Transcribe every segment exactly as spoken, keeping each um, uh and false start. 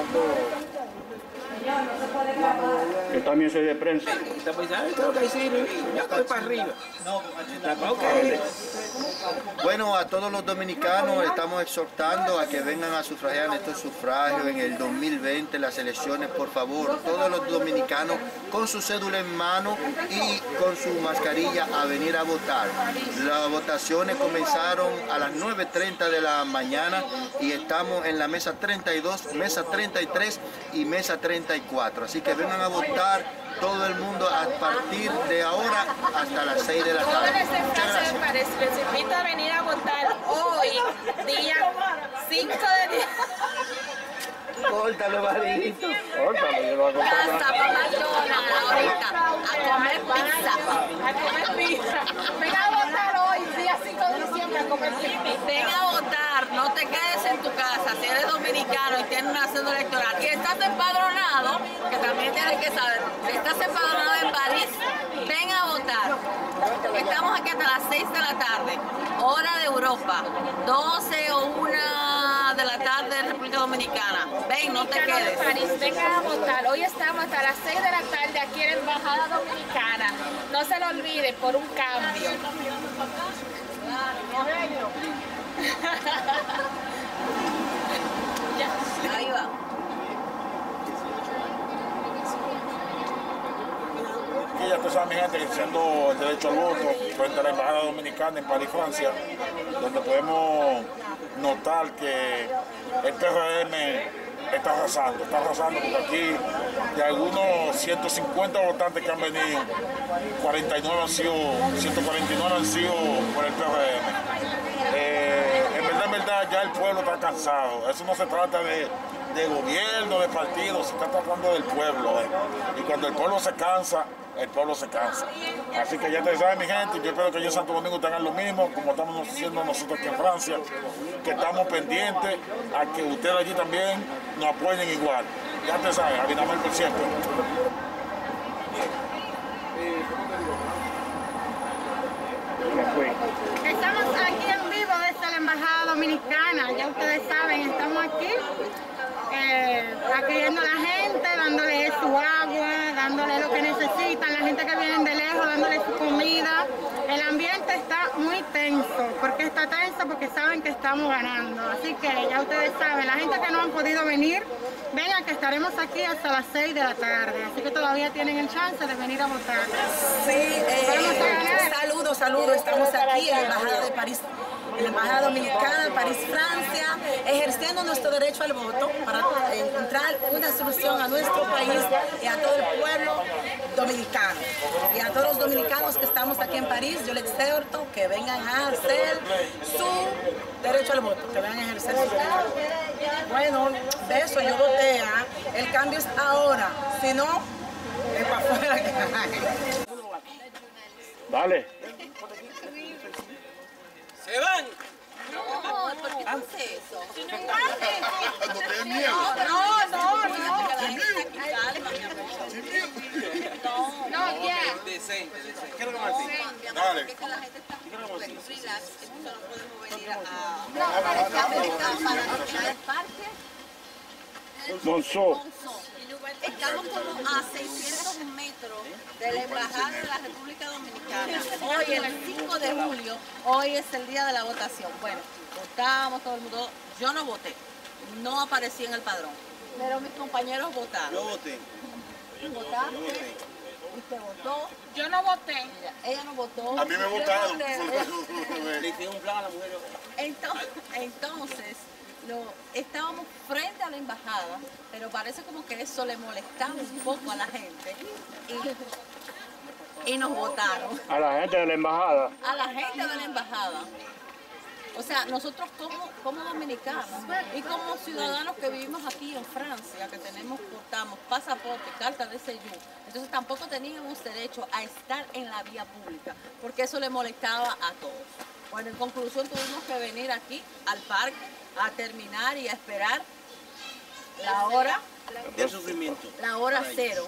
Yo también soy de prensa. Bueno, a todos los dominicanos estamos exhortando a que vengan a sufragiar en estos sufragios en el dos mil veinte, las elecciones, por favor. Todos los dominicanos con su cédula en mano y con su mascarilla a venir a votar. Las votaciones comenzaron a las nueve y treinta de la mañana y estamos en la mesa treinta y dos, mesa treinta y tres y mesa treinta y cuatro. Así que vengan a votar todo el mundo a partir de ahora hasta las seis de la tarde. Jóvenes de Francia de París, les invito a venir a votar hoy, día cinco de diciembre. Córtalo, Marito. Córtalo, yo lo voy a contar. Hasta para McDonald's ahorita, a comer pizza. A comer pizza. Ven a votar hoy, día cinco de diciembre, a comer pizza. Ven a votar, no te quedes en tu casa. Si eres dominicano y tienes una cédula electoral y estás empadronado, que también tienes que saber, si estás empadronado en París, ven a votar. Estamos aquí hasta las seis de la tarde, hora de Europa, doce o una de la tarde en República Dominicana. Ven, no te quedes. París, venga a votar. Hoy estamos hasta las seis de la tarde aquí en la Embajada Dominicana. No se lo olvide, por un cambio. Ahí va. Aquí ya tú sabes, mi gente, ejerciendo el derecho al voto frente a la Embajada Dominicana en París, Francia, donde podemos notar que el P R M está arrasando, está arrasando porque aquí de algunos ciento cincuenta votantes que han venido, cuarenta y nueve han sido, ciento cuarenta y nueve han sido por el P R M. Eh, en verdad, en verdad, ya el pueblo está cansado. Eso no se trata de, de gobierno, de partido, se está tratando del pueblo. Eh. Y cuando el pueblo se cansa, el pueblo se cansa. Así que ya te saben, mi gente, yo espero que allá en Santo Domingo tengan lo mismo, como estamos haciendo nosotros aquí en Francia, que estamos pendientes a que ustedes allí también nos apoyen igual. Ya te saben, Abinader por siempre. Estamos aquí en vivo desde la Embajada Dominicana, ya ustedes saben, estamos aquí eh, acogiendo a la gente, dándole su agua, dándole lo que necesitan, la gente que viene de lejos, dándole su comida. El ambiente está muy tenso. ¿Por qué está tenso? Porque saben que estamos ganando. Así que ya ustedes saben, la gente que no han podido venir, vengan que estaremos aquí hasta las seis de la tarde. Así que todavía tienen el chance de venir a votar. Sí, eh, saludos, saludos. Estamos aquí en la Embajada de París, en la Embajada Dominicana de París, Francia, ejerciendo nuestro derecho al voto para encontrar una solución a nuestro país y a todo el pueblo dominicano. Y a todos los dominicanos que estamos aquí en París, yo les exhorto que vengan a hacer su derecho al voto, que vengan a ejercer su derecho al voto. Bueno, de eso yo voté, ¿eh? El cambio es ahora, si no, es para afuera que Dale. ¡Se van! No, ¿por qué haces eso? No te miedo. No, no, no. No, No, ya. Decente, decente. ¿Qué es lo que Martín? Dale. porque la gente está relax, entonces no podemos venir a... No, estamos para el parque Monzó. Monzó. Estamos como a seiscientos metros de la Embajada de la República Dominicana. Hoy es el cinco de julio, hoy es el día de la votación. Bueno, votamos todo el mundo. Yo no voté, no aparecí en el padrón, pero mis compañeros votaron. Yo voté. ¿Votaste? ¿Usted votó? Yo no voté. Mira, ella no votó. A mí me votaron. Le hicieron un plan a la mujer. Entonces, entonces lo, estábamos frente a la embajada, pero parece como que eso le molestaba un poco a la gente y, y nos votaron. A la gente de la embajada. A la gente de la embajada. O sea, nosotros como, como dominicanos y como ciudadanos que vivimos aquí en Francia, que tenemos, portamos pasaporte, carta de séjour, entonces tampoco teníamos derecho a estar en la vía pública, porque eso le molestaba a todos. Bueno, en conclusión tuvimos que venir aquí al parque a terminar y a esperar la hora, El sufrimiento. la hora cero.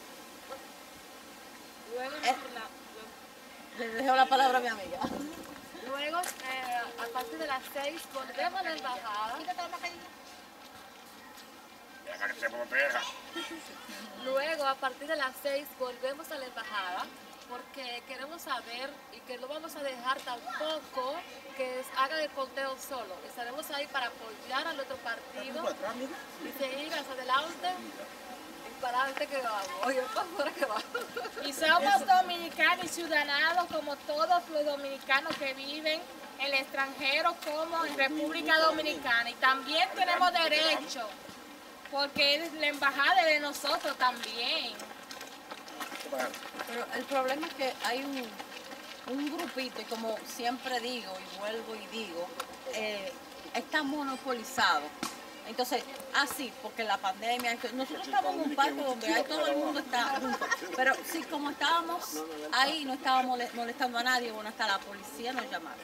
Luego, Eh. Le dejo la palabra a mi amiga. luego eh, a partir de las seis volvemos a la embajada. Para que se proteja. Luego, a partir de las seis, volvemos a la embajada porque queremos saber y que no vamos a dejar tampoco que hagan el conteo solo. Estaremos ahí para apoyar al otro partido y seguir hacia adelante y para adelante que vamos. Oye, para afuera que vamos. Y somos dominicanos y ciudadanos como todos los dominicanos que viven en el extranjero como en República Dominicana. Y también tenemos derecho, porque la embajada es de nosotros también. Pero el problema es que hay un, un grupito, y como siempre digo y vuelvo y digo, eh, está monopolizado. Entonces, así, porque la pandemia, nosotros estamos en un parque donde ahí todo el mundo está junto, pero si como estábamos ahí, no estábamos molestando a nadie, bueno, hasta la policía nos llamaron.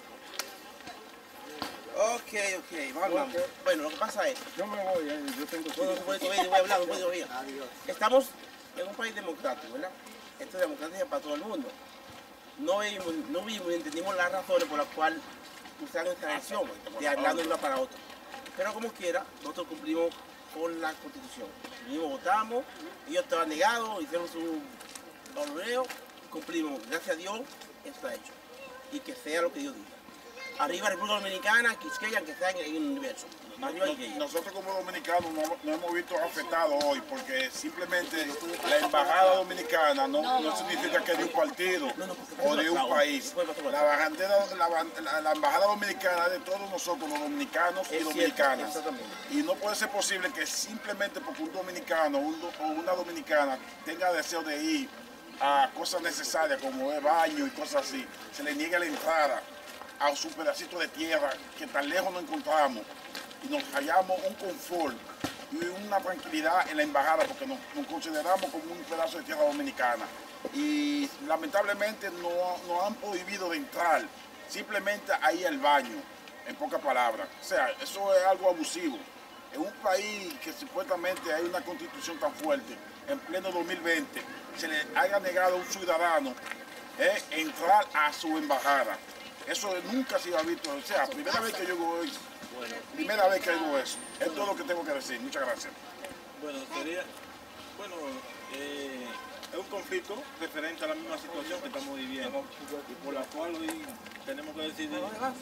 Ok, ok, vamos. Bueno, lo que pasa es... Yo me voy, eh, yo tengo... Bueno, no puedo todavía, voy a hablar, no puedo todavía. Estamos en un país democrático, ¿verdad? Esto es democracia para todo el mundo. No vimos, no vimos ni entendimos las razones por las cuales usaron esta elección, de hablando de una para otra. Pero como quiera, nosotros cumplimos con la Constitución. Vinimos, votamos, ellos estaban negados, hicieron su boloneo, cumplimos. Gracias a Dios, esto está hecho. Y que sea lo que Dios diga. Arriba República Dominicana, Quisqueya, que está en el universo. Arriba Quisqueya. Nosotros como dominicanos no, no hemos visto afectados hoy porque simplemente la embajada dominicana no, no, no significa que es de un partido no, no, o de un país. La, bandera, la, la, la embajada dominicana es de todos nosotros, los dominicanos y dominicanas. Y no puede ser posible que simplemente porque un dominicano un, o una dominicana tenga deseo de ir a cosas necesarias como el baño y cosas así, se le niegue la entrada a su pedacito de tierra que tan lejos nos encontramos y nos hallamos un confort y una tranquilidad en la embajada porque nos, nos consideramos como un pedazo de tierra dominicana y lamentablemente no, nos han prohibido de entrar simplemente ahí al baño, en pocas palabras. O sea, eso es algo abusivo. En un país que supuestamente hay una constitución tan fuerte, en pleno dos mil veinte, se le haya negado a un ciudadano eh, entrar a su embajada. Eso nunca se ha visto, o sea, primera vez que yo hago eso, bueno, primera vez que hago eso, es todo lo que tengo que decir. Muchas gracias. Bueno, sería, bueno, eh, es un conflicto referente a la misma situación que estamos viviendo y por la cual hoy tenemos que decidir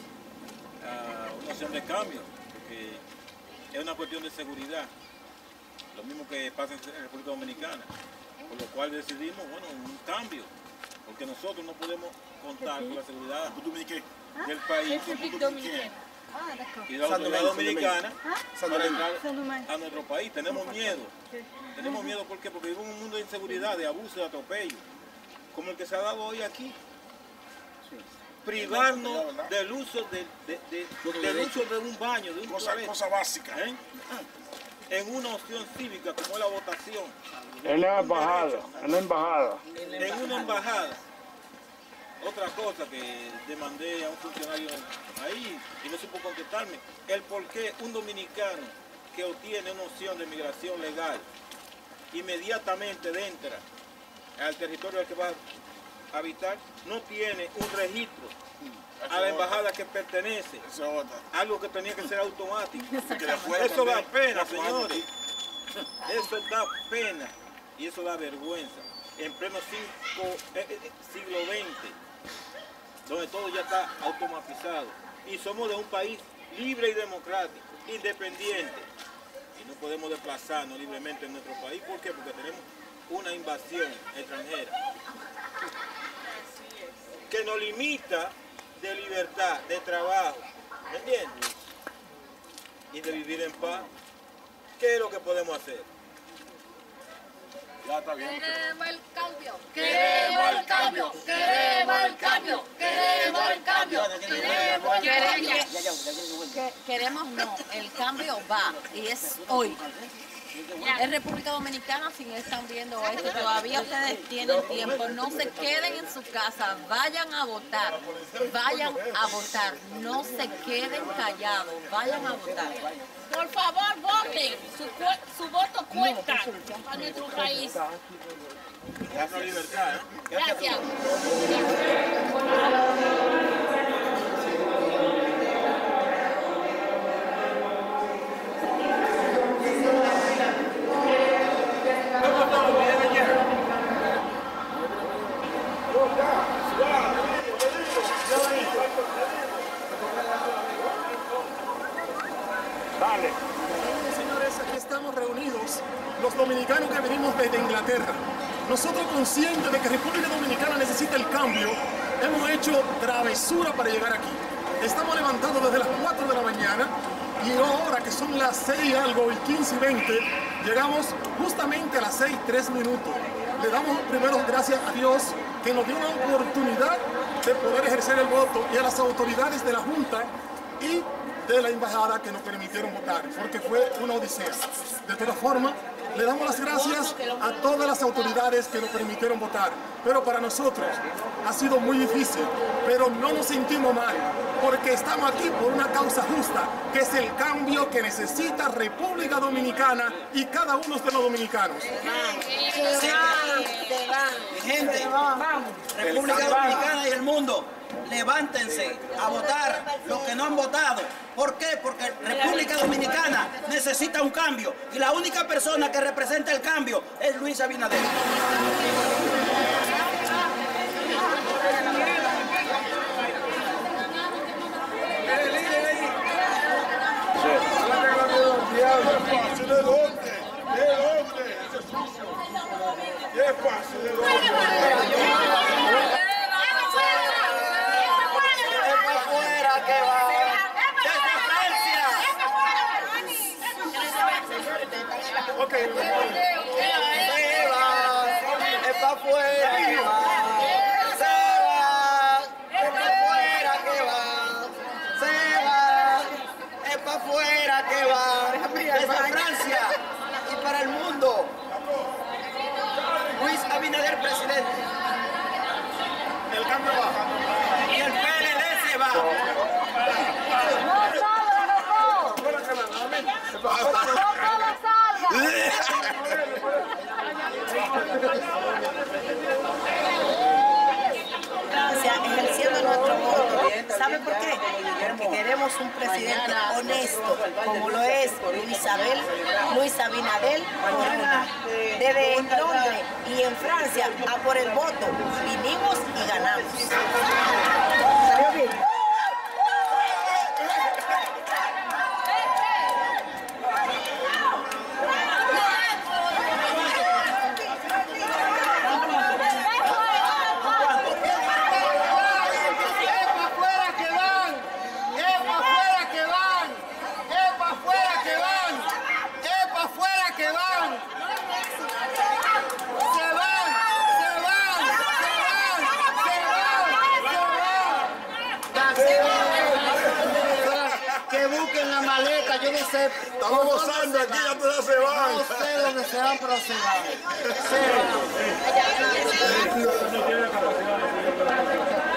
uh, una opción de cambio, porque es una cuestión de seguridad, lo mismo que pasa en la República Dominicana, por lo cual decidimos, bueno, un cambio. Porque nosotros no podemos contar con la seguridad del país y de la autoridad dominicana para entrar a nuestro país. Tenemos miedo. Tenemos miedo ¿por qué? Porque vivimos en un mundo de inseguridad, de abuso, de atropello, como el que se ha dado hoy aquí. Privarnos del uso de, de, de, del uso de un baño, de un cosa, cosa básica. ¿Eh? En una opción cívica como es la votación. En la embajada, en la embajada. En una embajada. Otra cosa que demandé a un funcionario ahí y no supo contestarme, el por qué un dominicano que obtiene una opción de migración legal inmediatamente entra al territorio al que va a habitar, no tiene un registro a la embajada que pertenece, algo que tenía que ser automático. Eso da pena, señores. Eso da pena y eso da vergüenza. En pleno cinco, eh, eh, siglo veinte, donde todo ya está automatizado y somos de un país libre y democrático, independiente, y no podemos desplazarnos libremente en nuestro país. ¿Por qué? Porque tenemos una invasión extranjera que nos limita de libertad, de trabajo, ¿me entiendes? Y de vivir en paz. ¿Qué es lo que podemos hacer? Ya está bien. Queremos el cambio. Queremos el cambio. Queremos el cambio. Queremos el cambio. Queremos el cambio. Que- Queremos no, el cambio va y es hoy. Es República Dominicana, si no están viendo esto, todavía ustedes tienen tiempo, no se queden en su casa, vayan a votar, vayan a votar, no se queden callados, vayan a votar. Por favor, voten. Su, cu- su voto cuenta a nuestro país. Gracias, libertad. ¿eh? Gracias. nosotros conscientes de que República Dominicana necesita el cambio, hemos hecho travesura para llegar aquí. Estamos levantados desde las cuatro de la mañana y ahora que son las seis algo y quince y veinte, llegamos justamente a las seis, tres minutos. Le damos primero gracias a Dios que nos dio una oportunidad de poder ejercer el voto y a las autoridades de la Junta y de la embajada que nos permitieron votar, porque fue una odisea. De todas formas, le damos las gracias a todas las autoridades que nos permitieron votar, pero para nosotros ha sido muy difícil, pero no nos sentimos mal, porque estamos aquí por una causa justa, que es el cambio que necesita República Dominicana y cada uno de los dominicanos. Gente, República Dominicana y el mundo, levántense a votar los que no han votado. ¿Por qué? Porque República Dominicana necesita un cambio y la única persona que representa el cambio es Luis Abinader. ¿De dónde? ¿De dónde? Ese es sucio. ¿Qué pasa? ¿De dónde? Ok, se va, es para afuera que va, se va, es para afuera que va, se va, es para afuera que va, desde Francia y para el mundo. Luis Abinader, presidente. El cambio va. Y el P L D se va. Francia, ejerciendo nuestro voto. ¿Sabe por qué? Porque queremos un presidente honesto, como lo es Isabel, Luis Abinader Corona. Desde Londres y en Francia, a por el voto, vinimos y ganamos. ¿Salió bien? Yo no sé. Estamos gozando aquí, ya todas se van. No sé dónde se van, pero se van. Se van.